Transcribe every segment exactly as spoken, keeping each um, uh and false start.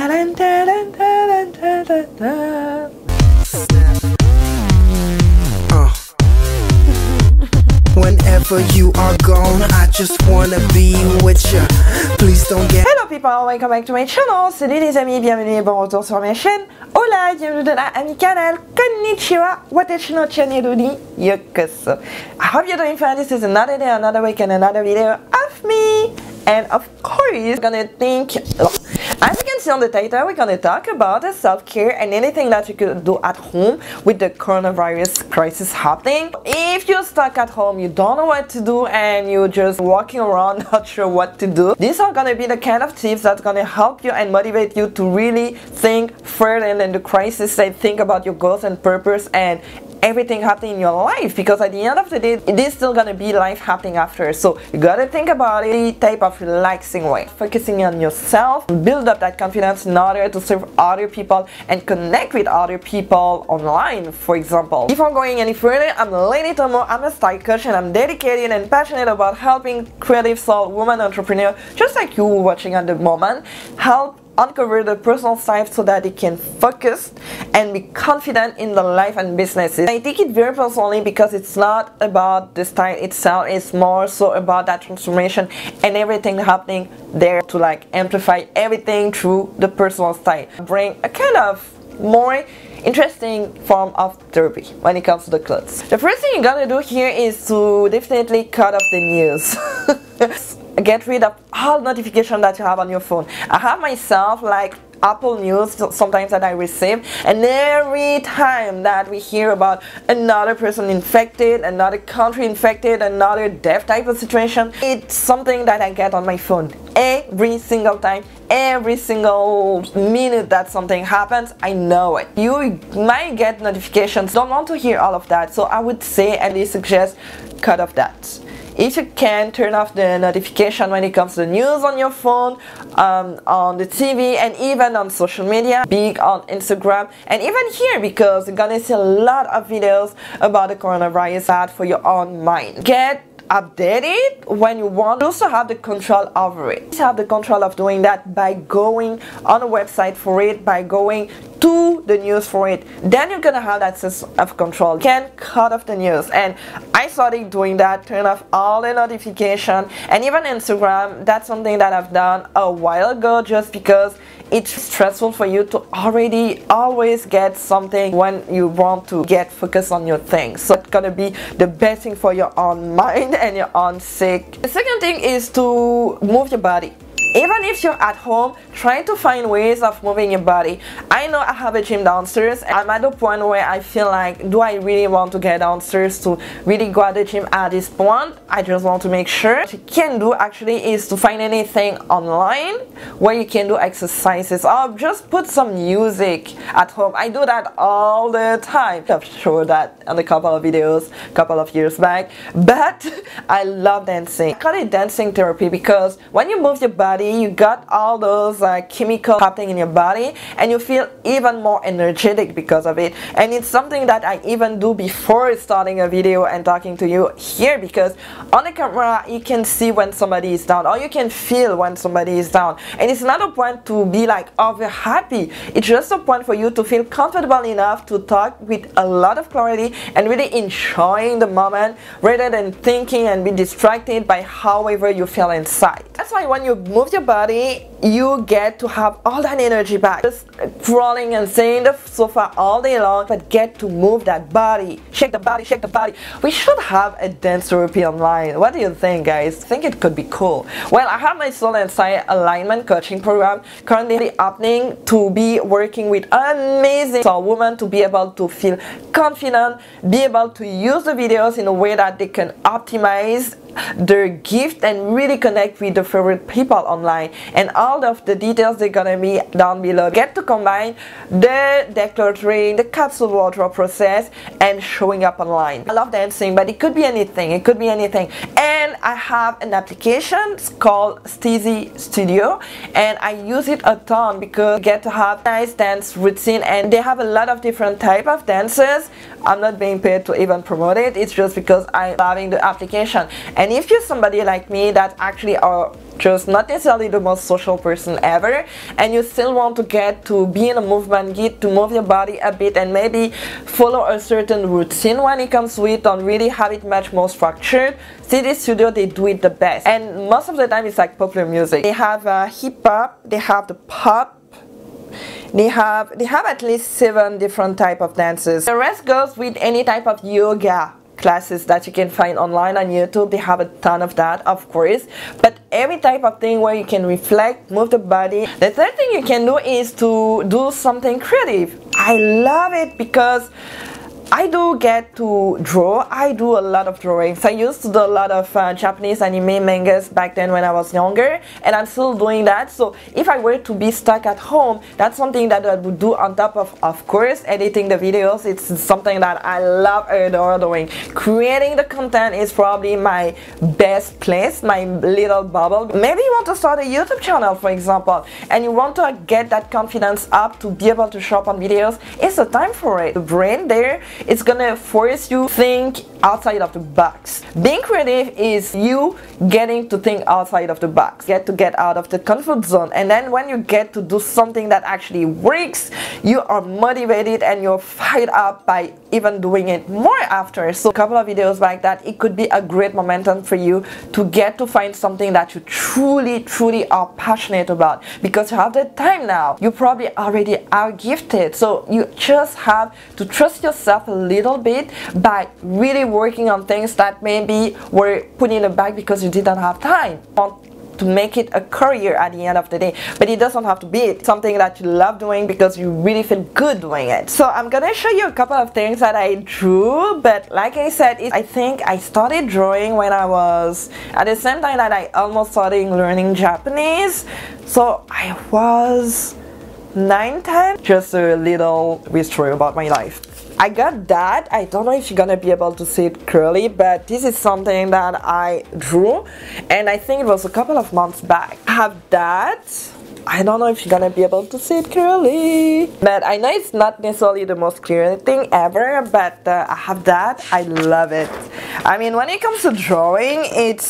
dun, dun, dun, dun, dun, dun. Uh. Whenever you are gone, I just wanna be with you. Please don't get. Hello people, welcome back to my channel. Salut les amis, bienvenue et bon retour sur ma chaîne. Hola, bienvenue dans la ami canal. Konnichiwa, watashi no channel ni yokoso. I hope you're doing fine. This is another day, another week, and another video of me. And of course, we're gonna think. As you can see on the title, we're gonna talk about self-care and anything that you could do at home with the coronavirus crisis happening. If you're stuck at home, you don't know what to do, and you're just walking around not sure what to do, these are gonna be the kind of tips that's gonna help you and motivate you to really think further than the crisis and think about your goals and purpose and everything happening in your life, because at the end of the day it is still gonna be life happening after. So you gotta think about it type of relaxing way, focusing on yourself, build up that confidence in order to serve other people and connect with other people online, for example. Before going any further, I'm Lady Tomo. I'm a style coach and I'm dedicated and passionate about helping creative soul women entrepreneurs just like you watching at the moment help uncover the personal side so that they can focus and be confident in the life and businesses. I take it very personally because it's not about the style itself, it's more so about that transformation and everything happening there to like amplify everything through the personal style. Bring a kind of more interesting form of therapy when it comes to the clothes. The first thing you're gonna do here is to definitely cut off the news. Get rid of all notifications that you have on your phone. I have myself like Apple News sometimes that I receive, and every time that we hear about another person infected, another country infected, another death type of situation, it's something that I get on my phone every single time. Every single minute that something happens, I know it. You might get notifications, don't want to hear all of that, so I would say and I suggest cut off that. If you can, turn off the notification when it comes to the news on your phone, um, on the T V, and even on social media, big on Instagram, and even here, because you're gonna see a lot of videos about the coronavirus bad for your own mind. Get updated when you want. You also have the control over it. You have the control of doing that by going on a website for it, by going to the news for it. Then you're gonna have that sense of control. You can cut off the news, and I started doing that, turn off all the notification, and even Instagram. That's something that I've done a while ago just because it's stressful for you to already always get something when you want to get focused on your things. So it's gonna be the best thing for your own mind and your own sake. The second thing is to move your body. Even if you're at home, try to find ways of moving your body. I know I have a gym downstairs, and I'm at the point where I feel like, do I really want to get downstairs to really go at the gym at this point? I just want to make sure. What you can do actually is to find anything online where you can do exercises, or just put some music at home. I do that all the time. I've showed that in a couple of videos a couple of years back, but I love dancing. I call it dancing therapy because when you move your body, you got all those uh, chemicals happening in your body, and you feel even more energetic because of it. And it's something that I even do before starting a video and talking to you here, because on the camera you can see when somebody is down, or you can feel when somebody is down, and it's not a point to be like over happy. It's just a point for you to feel comfortable enough to talk with a lot of clarity and really enjoying the moment rather than thinking and be distracted by however you feel inside. That's why when you move your body, you get to have all that energy back. Just crawling and sitting in the sofa all day long, but get to move that body. Shake the body, shake the body. We should have a dance therapy online. What do you think, guys? I think it could be cool. Well, I have my soul and style alignment coaching program currently happening to be working with amazing soul women to be able to feel confident, be able to use the videos in a way that they can optimize their gift and really connect with the favorite people online. And all of the details they're gonna be down below. Get to combine the decluttering, the capsule wardrobe process, and showing up online. I love dancing, but it could be anything. It could be anything. And I have an application called Steezy Studio, and I use it a ton because you get to have nice dance routine, and they have a lot of different type of dances. I'm not being paid to even promote it. It's just because I'm loving the application. And if you're somebody like me that actually are just not necessarily necessarily the most social person ever, and you still want to get to be in a movement, get to move your body a bit and maybe follow a certain routine when it comes to it, and really have it much more structured, C D Studio, they do it the best. And most of the time it's like popular music. They have uh, hip hop, they have the pop, They have they have at least seven different type of dances. The rest goes with any type of yoga classes that you can find online on YouTube. They have a ton of that, of course, but every type of thing where you can reflect, move the body. The third thing you can do is to do something creative. I love it because I do get to draw. I do a lot of drawings. I used to do a lot of uh, Japanese anime mangas back then when I was younger, and I'm still doing that. So if I were to be stuck at home, that's something that I would do on top of, of course, editing the videos. It's something that I love adore doing. Creating the content is probably my best place, my little bubble. Maybe you want to start a YouTube channel, for example, and you want to get that confidence up to be able to show up on videos. It's the time for it. The brain there, it's gonna force you to think outside of the box. Being creative is you getting to think outside of the box, get to get out of the comfort zone, and then when you get to do something that actually works, you are motivated and you're fired up by even doing it more after. So a couple of videos like that, it could be a great momentum for you to get to find something that you truly truly are passionate about, because you have the time now. You probably already are gifted, so you just have to trust yourself a little bit by really working on things that maybe were put in the back because you didn't have time to make it a career at the end of the day. But it doesn't have to be it. Something that you love doing because you really feel good doing it. So I'm gonna show you a couple of things that I drew, but like I said, it, I think I started drawing when I was at the same time that I almost started learning Japanese. So I was nine, ten. Just a little story about my life. I got that. I don't know if you're gonna be able to see it clearly, but this is something that I drew, and I think it was a couple of months back. I have that. I don't know if you're gonna be able to see it clearly, but I know it's not necessarily the most clear thing ever, but uh, I have that. I love it. I mean, when it comes to drawing,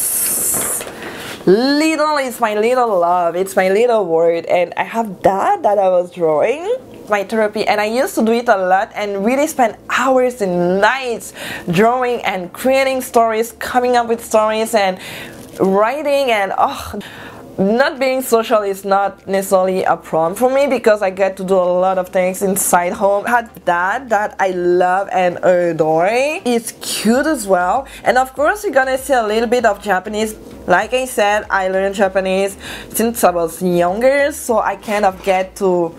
it's little, it's my little love, it's my little word, and I have that that I was drawing. My therapy, and I used to do it a lot and really spend hours and nights drawing and creating stories, coming up with stories and writing, and oh, not being social is not necessarily a problem for me because I get to do a lot of things inside home. I had that that I love and adore. It's cute as well, and of course you're gonna see a little bit of Japanese. Like I said, I learned Japanese since I was younger, so I kind of get to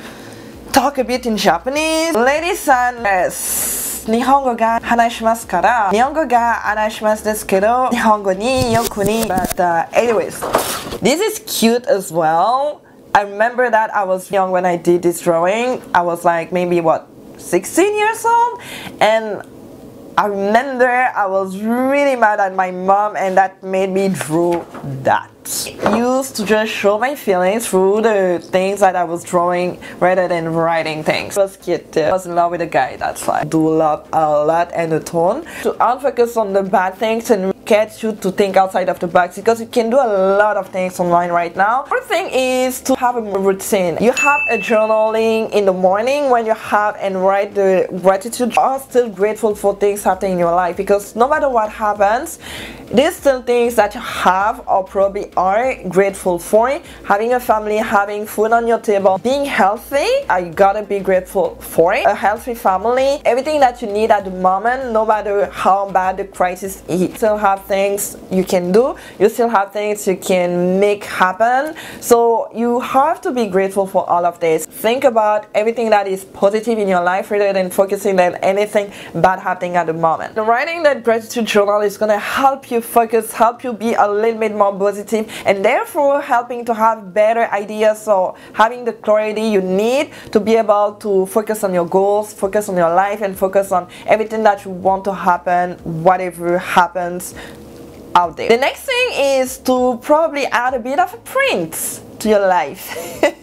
talk a bit in Japanese. Lady-sanですNihongo ga hanashimasu kara Nihongo ga hanashimasu desu kedo Nihongo ni yoku ni. But uh, anyways, this is cute as well. I remember that I was young when I did this drawing. I was like maybe what, sixteen years old, and I remember I was really mad at my mom, and that made me draw that. I used to just show my feelings through the things that I was drawing rather than writing things. I was cute too. I was in love with a guy, that's why I do love a lot and a ton. To unfocus on the bad things and get you to think outside of the box, because you can do a lot of things online right now. First thing is to have a routine. You have a journaling in the morning when you have and write the gratitude. You are still grateful for things happening in your life, because no matter what happens, there's still things that you have or probably are grateful for. Having a family, having food on your table, being healthy, I gotta be grateful for it. A healthy family, everything that you need at the moment, no matter how bad the crisis is. You still have things you can do, you still have things you can make happen. So you have to be grateful for all of this. Think about everything that is positive in your life rather than focusing on anything bad happening at the moment. The writing that gratitude journal is gonna help you focus, help you be a little bit more positive, and therefore helping to have better ideas, so having the clarity you need to be able to focus on your goals, focus on your life, and focus on everything that you want to happen, whatever happens out there. The next thing is to probably add a bit of a print to your life.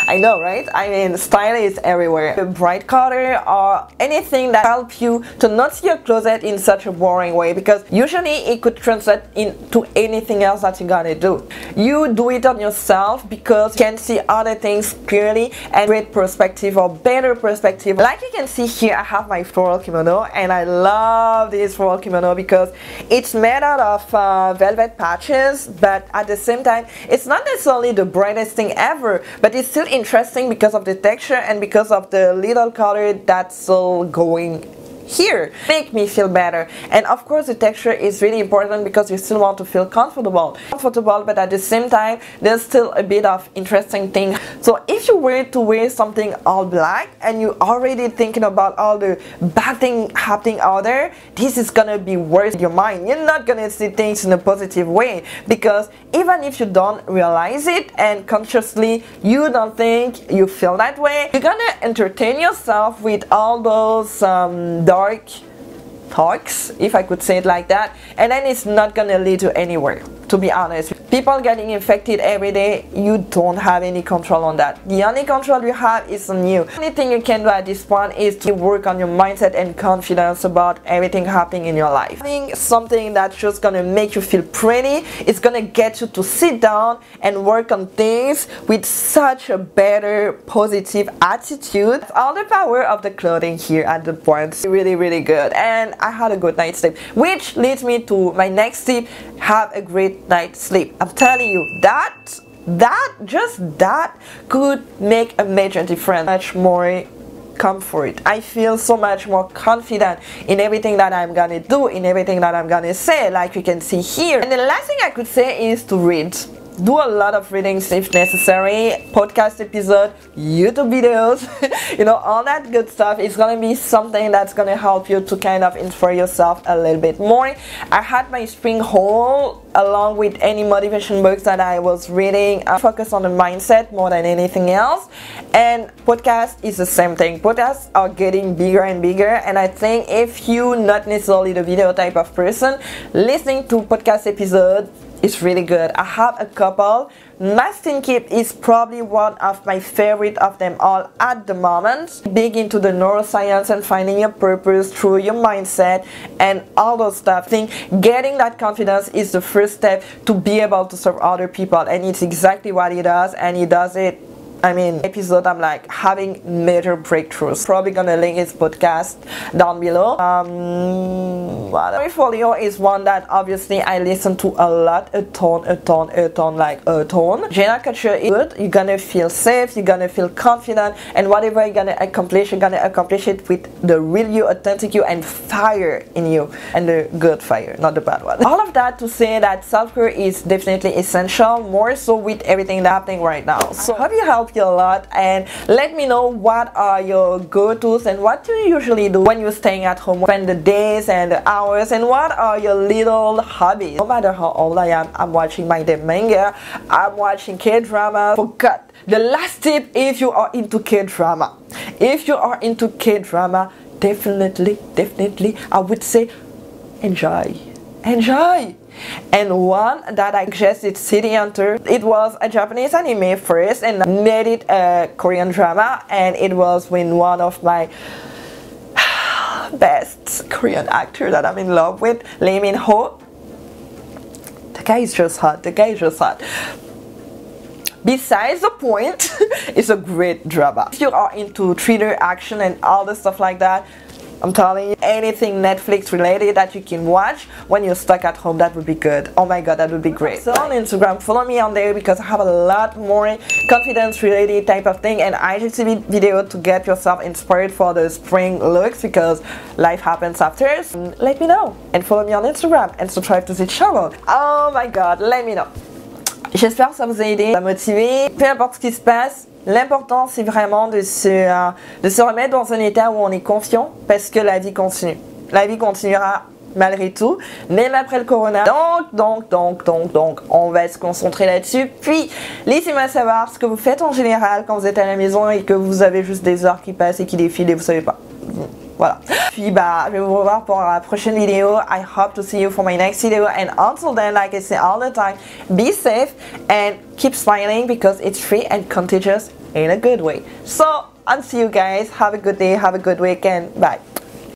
I know, right? I mean, style is everywhere. A bright color or anything that helps you to not see your closet in such a boring way, because usually it could translate into anything else that you're gonna do. You do it on yourself because you can see other things clearly and great perspective or better perspective. Like you can see here, I have my floral kimono, and I love this floral kimono because it's made out of uh, velvet patches, but at the same time it's not necessarily the brightest thing ever, but it's still interesting because of the texture and because of the little color that's still going here. Make me feel better. And of course the texture is really important because you still want to feel comfortable comfortable but at the same time there's still a bit of interesting thing. So if you were to wear something all black and you're already thinking about all the bad thing happening out there, this is gonna be worse in your mind. You're not gonna see things in a positive way, because even if you don't realize it and consciously you don't think you feel that way, you're gonna entertain yourself with all those um, dark talks, if I could say it like that, and then it's not gonna lead to anywhere, to be honest. People getting infected every day, you don't have any control on that. The only control you have is on you. The only thing you can do at this point is to work on your mindset and confidence about everything happening in your life. Having something that's just gonna make you feel pretty, it's gonna get you to sit down and work on things with such a better, positive attitude. All the power of the clothing here at the point. Really, really good. And I had a good night's sleep, which leads me to my next tip: have a great night's sleep. I'm telling you, that that just that could make a major difference. Much more comfort. I feel so much more confident in everything that I'm gonna do, in everything that I'm gonna say, like you can see here. And the last thing I could say is to read. Do a lot of readings if necessary, podcast episode, YouTube videos, you know, all that good stuff is gonna be something that's gonna help you to kind of inspire yourself a little bit more. I had my spring haul along with any motivation books that I was reading. I focus on the mindset more than anything else, and podcast is the same thing. Podcasts are getting bigger and bigger, and I think if you not necessarily the video type of person, listening to podcast episode is really good. I have a couple. Mastin Keep is probably one of my favorite of them all at the moment. Big into the neuroscience and finding your purpose through your mindset and all those stuff. I think getting that confidence is the first step to be able to serve other people, and it's exactly what he does, and he does it. I mean, episode I'm like having major breakthroughs. Probably gonna link his podcast down below. Um, Portfolio is one that obviously I listen to a lot, a ton, a ton, a ton, like a ton. Jenna Kutcher is good. You're gonna feel safe, you're gonna feel confident, and whatever you're gonna accomplish, you're gonna accomplish it with the real you, authentic you, and fire in you, and the good fire, not the bad one. All of that to say that self-care is definitely essential, more so with everything that's happening right now. So hope you help you a lot, and let me know what are your go-tos and what do you usually do when you're staying at home, spend the days and the hours, and what are your little hobbies. No matter how old I am, I'm watching my damn manga, I'm watching K-drama. Forgot the last tip: if you are into K-drama, if you are into K-drama, definitely, definitely, I would say enjoy, enjoy. And one that I suggested, City Hunter. It was a Japanese anime first and made it a Korean drama, and it was with one of my best Korean actor that I'm in love with, Lee Min Ho. The guy is just hot, the guy is just hot. Besides the point, it's a great drama. If you are into thriller, action, and all the stuff like that, I'm telling you, anything Netflix related that you can watch when you're stuck at home, that would be good. Oh my god, that would be great. So on Instagram, follow me on there because I have a lot more confidence related type of thing and I G T V video to get yourself inspired for the spring looks, because life happens after. So let me know and follow me on Instagram and subscribe to the channel. Oh my god, let me know. J'espère que ça vous a aidé, ça motivé. Peu importe ce qui se passe, l'important c'est vraiment de se, euh, de se remettre dans un état où on est confiant, parce que la vie continue. La vie continuera malgré tout, même après le corona. Donc, donc, donc, donc, donc, on va se concentrer là-dessus. Puis, laissez-moi savoir ce que vous faites en général quand vous êtes à la maison et que vous avez juste des heures qui passent et qui défilent et vous savez pas. Voilà. Puis bah, je vais vous revoir pour la prochaine vidéo. I hope to see you for my next video. And until then, like I say all the time, be safe and keep smiling because it's free and contagious. in a good way. So, I'll see you guys. Have a good day, have a good weekend. Bye.